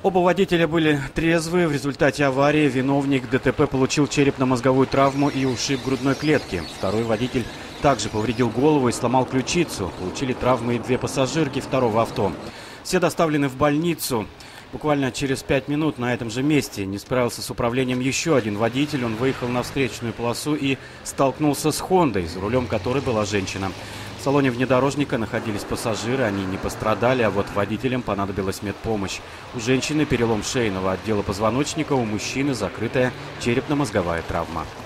Оба водителя были трезвы. В результате аварии виновник ДТП получил черепно-мозговую травму и ушиб грудной клетки. Второй водитель также повредил голову и сломал ключицу. Получили травмы и две пассажирки второго авто. Все доставлены в больницу. Буквально через 5 минут на этом же месте не справился с управлением еще один водитель. Он выехал на встречную полосу и столкнулся с «Хондой», за рулем которой была женщина. В салоне внедорожника находились пассажиры, они не пострадали, а вот водителям понадобилась медпомощь. У женщины перелом шейного отдела позвоночника, у мужчины закрытая черепно-мозговая травма.